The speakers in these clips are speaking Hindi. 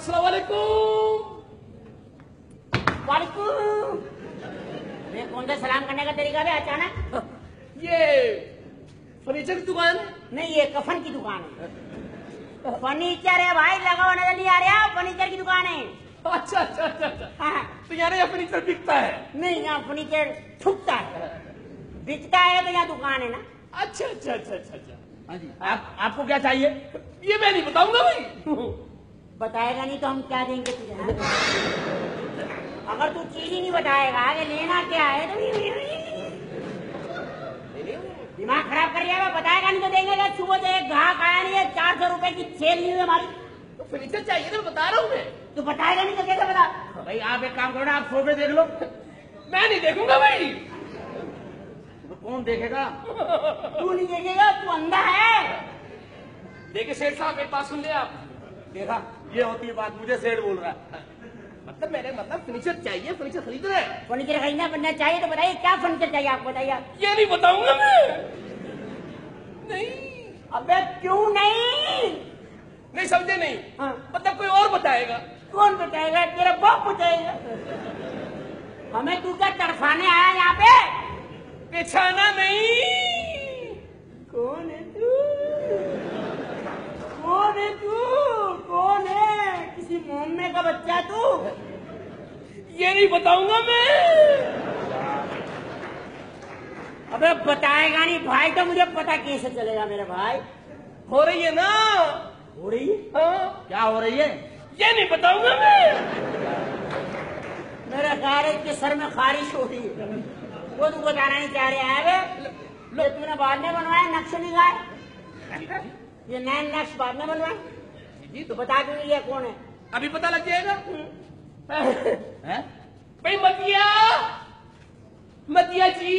अस्सलाम वालेकुम। वालेकुम। ये कौन सा सलाम करने का तरीका है अचानक? ये फर्नीचर की दुकान है? नहीं, ये कफन की दुकान है। फर्नीचर है भाई, लगा हुआ नजर नहीं आ रहा? फर्नीचर की दुकान है। अच्छा अच्छा अच्छा अच्छा। हाँ। तो यहाँ फर्नीचर बिकता है? नहीं, यहाँ फर्नीचर ठुकता है। बिकता है तो यहाँ दुकान है ना। अच्छा अच्छा अच्छा अच्छा अच्छा। हाँ जी, आपको क्या चाहिए? ये मैं नहीं बताऊंगा भाई। बताएगा नहीं तो हम क्या देंगे तुझे? अगर तू चीज ही नहीं बताएगा कि लेना क्या है तो दिमाग खराब कर दिया। बताएगा नहीं तो देंगे। सुबह से एक ग्राहक आया नहीं है, 400 रुपए की सेल नहीं हुई हमारी। तो फर्नीचर चाहिए ना, बता रहा हूँ मैं। तू बताएगा नहीं तो कैसे बता? भाई आप एक काम करो ना, आप सोफे देख लो। मैं नहीं देखूंगा भाई। तो कौन देखेगा? तू नहीं देखेगा, तू अंधा है। देखिए सेठ साहब, एक बात सुन ले आप। देखा, ये होती है बात। मुझे सेठ बोल रहा है। मतलब मेरे मतलब फर्नीचर चाहिए, फर्नीचर खरीद रहे हैं। फर्नीचर खरीदना बनना चाहिए तो बताइए क्या फर्नीचर चाहिए आपको? बताइए। ये नहीं बताऊंगा मैं। नहीं। अबे क्यों नहीं? नहीं समझे नहीं? हाँ। मतलब कोई और बताएगा। कौन बताएगा? तेरा बाप बताएगा। हमें तू क्या तड़फाने आया यहाँ पे? बिछाना नहीं। कौन है तू? कौन है तू? कौन है? किसी मोहम्मे का बच्चा तू? ये नहीं बताऊंगा मैं। अबे बताएगा नहीं भाई तो मुझे पता कैसे चलेगा मेरे भाई? हो रही है ना? हो रही है? हाँ। क्या हो रही है? ये नहीं बताऊंगा मैं। मेरा ख्याल है इसके सर में खारिश हो रही है। वो तू बताना नहीं चाह रहा है? लो तूने बाद में बनवाया, नक्श नहीं गाए। ये नए नक्श बाद में बनवाए जी तो बता दूंगी ये कौन है। अभी पता लग जाएगा। हैं? भाई मतिया, मतिया जी।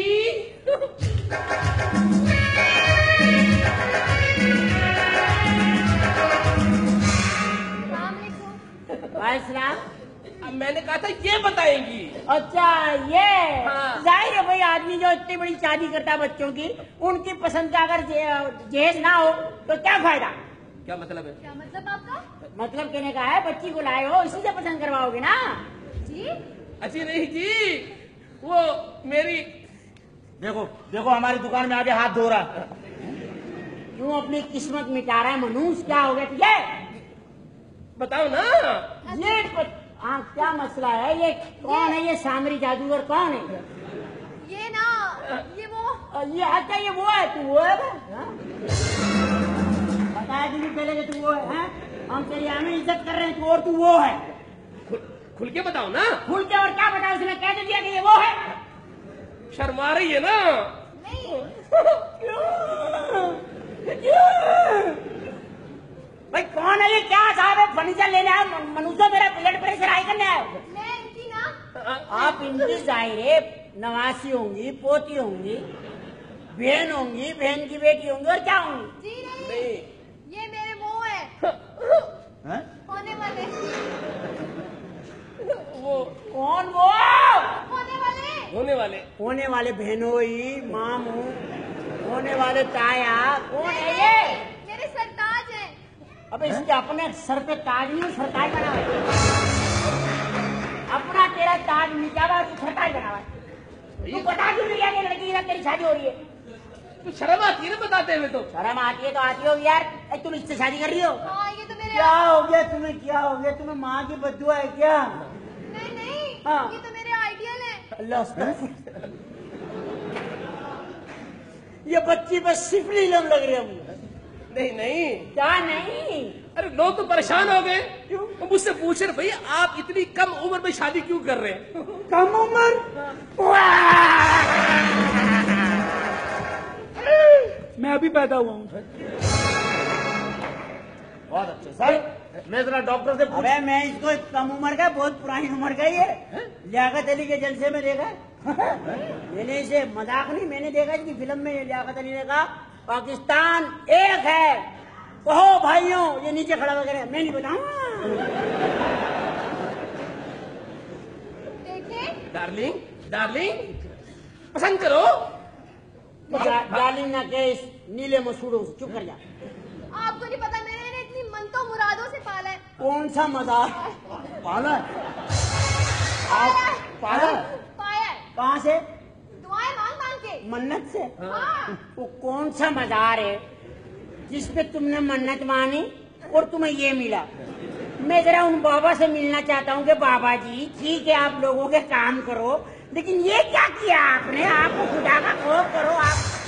भाई सलाम। अब मैंने कहा था ये बताएंगी। अच्छा ये। हाँ। जाहिर है भाई, आदमी जो इतनी बड़ी शादी करता है बच्चों की, उनकी पसंद का अगर जहेज ना हो तो क्या फायदा? क्या मतलब है? क्या मतलब आपका? मतलब कहने का है बच्ची को लाए हो, इसी से पसंद करवाओगे ना जी? अच्छी नहीं जी, वो मेरी। देखो देखो, हमारी दुकान में आगे हाथ धो रहा है। क्यों अपनी किस्मत मिटा रहा है मनुष्य? क्या हो गया तुझे? बताओ ना। ये हाँ, क्या मसला है? ये कौन है? ये सामरी जादूगर कौन है? ये ना, ये वो। ये अच्छा, ये वो है? तू वो है? हाँ? बताया कि नहीं पहले कि तू वो है? हाँ? हम तेरी हमें इज्जत कर रहे हैं तू, और तू वो है? खुल के बताओ ना। खुल के और क्या बताओ? उसने कह दिया कि ये वो है। शर्मा रही है ना? नहीं। भाई कौन है ये? क्या साहब है? फर्नीचर लेने आया? मनुष्य मेरा ब्लड प्रेशर हाई करने आया? मैं इनकी ना। आप इनकी जाहिर है नवासी होंगी, पोती होंगी, बहन होंगी, बहन की बेटी होंगी, और क्या होंगी? जी नहीं, नहीं। ये मेरे वो है। हैं? होने वाले। वो कौन वो? होने वाले। होने वाले बहनोई, मामू, होने वाले ताया। कौन है ये? मेरे सरताज है। अबे इसके अपने सर पे ताज नहीं, सरताज बना हुआ है। अपना तेरा ताज नीचा हुआ, तू सरताज बना हुआ है। तू बता क्यों नहीं कि लड़की के साथ तेरी शादी हो रही है? तो शर्म आती है ना बताते हुए? तो शर्म आती है तो आती होगी यार। तुम इससे शादी कर रही हो? हाँ, ये तो मेरे। क्या हो गया तुम्हें? क्या हो गया तुम्हें? माँ की बद्दुआ है क्या? नहीं नहीं, हाँ। ये तो मेरे आइडियल है। अल्लाह अस्तगफिर। ये बच्ची बस सिफली लग रही है मुझे। नहीं नहीं। क्या नहीं? अरे लोग तो परेशान हो गए। क्यों? तो मुझसे पूछ रहे भैया आप इतनी कम उम्र में शादी क्यों कर रहे हैं? कम उम्र? मैं अभी पैदा हुआ हूँ। बहुत अच्छे सर, मैं जरा डॉक्टर से पूछ। अबे मैं इसको कम उम्र का, बहुत पुरानी उम्र का ही है। लियाकत अली के जलसे में देखा। मैंने इसे मजाक नहीं, मैंने देखा इसकी फिल्म में लियाकत अली ने कहा पाकिस्तान एक है, कहो भाइयों। ये नीचे खड़ा वगैरह मैं नहीं बताऊंगा। देखे? डार्लिंग डार्लिंग पसंद करो। डार्लिंग ना केस नीले मसूड़ों से चुप कर जा। आपको नहीं पता, मैंने इतनी मन तो मुरादों से पाला है। कौन सा मजार? पाला है? पाया है। पाला है? पाया है। कहाँ से? दुआएं मांग मांग के। मन्नत से? हाँ। वो कौन सा मजार है जिसपे तुमने मन्नत मानी और तुम्हें ये मिला? मैं जरा उन बाबा से मिलना चाहता हूँ कि बाबा जी ठीक है आप लोगों के काम करो, लेकिन ये क्या किया आपने? आपको खुदा का खौफ करो आप।